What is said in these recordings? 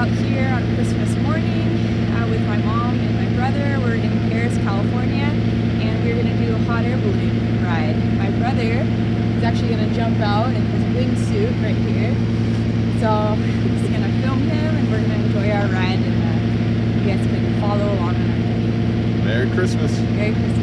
out here on Christmas morning with my mom and my brother. We're in Perris, California, and we're going to do a hot air balloon ride. My brother is actually going to jump out in his wingsuit right here. So I'm just going to film him and we're going to enjoy our ride, and you guys can follow along on our journey. Merry Christmas. Merry Christmas.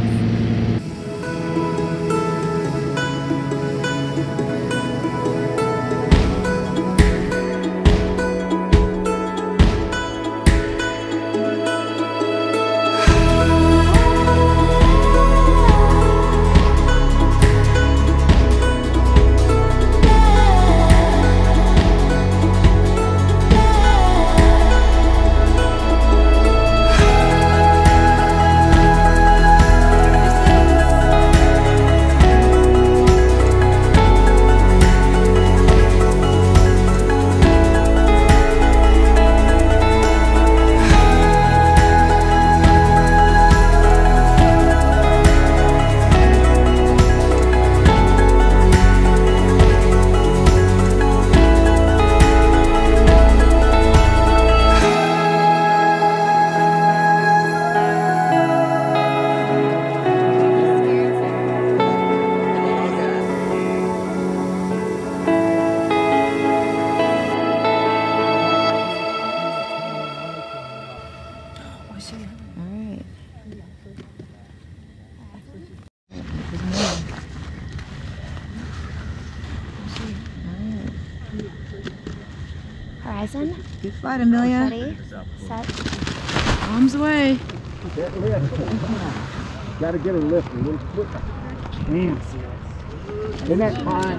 Horizon. Good flight, Amelia. Ready, set. Arms away. That lift. Gotta get a lift a little quicker. Damn. Isn't that fine?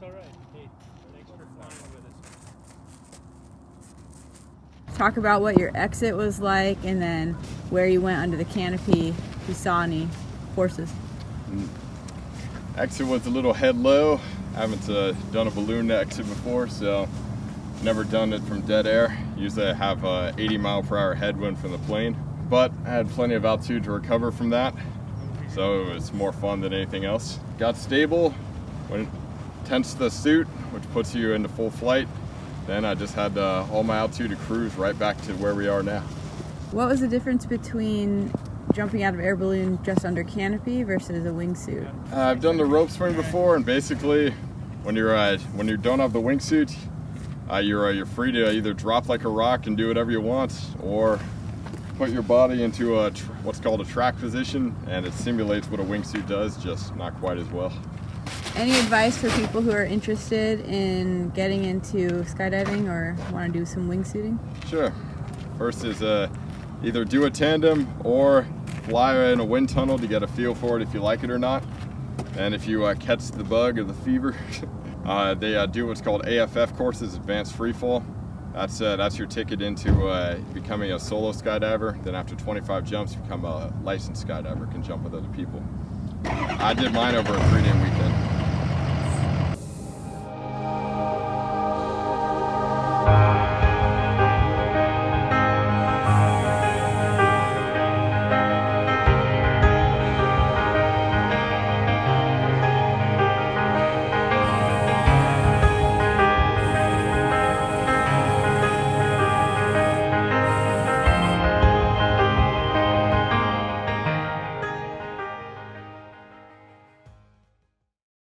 all right. Hey, thanks for flying with us. Talk about what your exit was like and then where you went under the canopy, if you saw any horses. Exit was a little head low. I haven't done a balloon exit before, so never done it from dead air. Usually I have 80-mile-per-hour headwind from the plane, but I had plenty of altitude to recover from that, so it was more fun than anything else. Got stable, went tensed the suit, which puts you into full flight. Then I just had all my altitude to cruise right back to where we are now. What was the difference between jumping out of air balloon just under canopy versus a wingsuit? I've done the rope swing before, and basically when you don't have the wingsuit, you're free to either drop like a rock and do whatever you want, or put your body into what's called a track position, and it simulates what a wingsuit does, just not quite as well. Any advice for people who are interested in getting into skydiving or want to do some wingsuiting? Sure. First is either do a tandem or fly in a wind tunnel to get a feel for it if you like it or not. And if you catch the bug or the fever, they do what's called AFF courses, Advanced Freefall. That's your ticket into becoming a solo skydiver. Then after 25 jumps, you become a licensed skydiver, can jump with other people. I did mine over a 3-day weekend.